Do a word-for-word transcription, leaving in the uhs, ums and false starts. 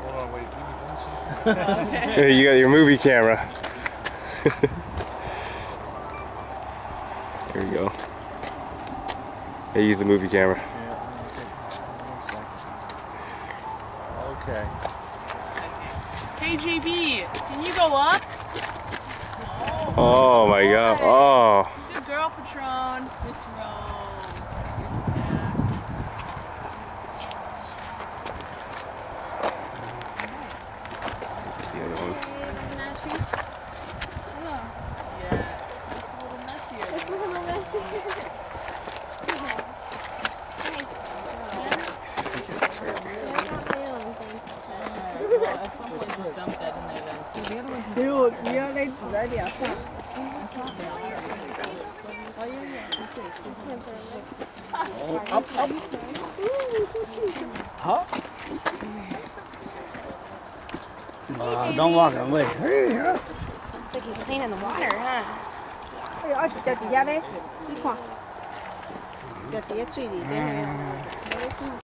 Hold on, wait, give me one second. Hey, you got your movie camera. There we go. Hey, use the movie camera. Yeah, one second. Okay. Hey J B, can you go up? Oh my god. Oh. Good girl, Patron. This row. The other one. Yeah, it's a little messier. It's a little messy. See if we can get started. I got my own, thanks. Well, at some point just dump that in there then. The other one 给我你要来煮来两份。up up 好。啊，don't walk away. Looks like he's playing in the water, huh? 哎呀，一只底下咧，你看，只底下水里咧。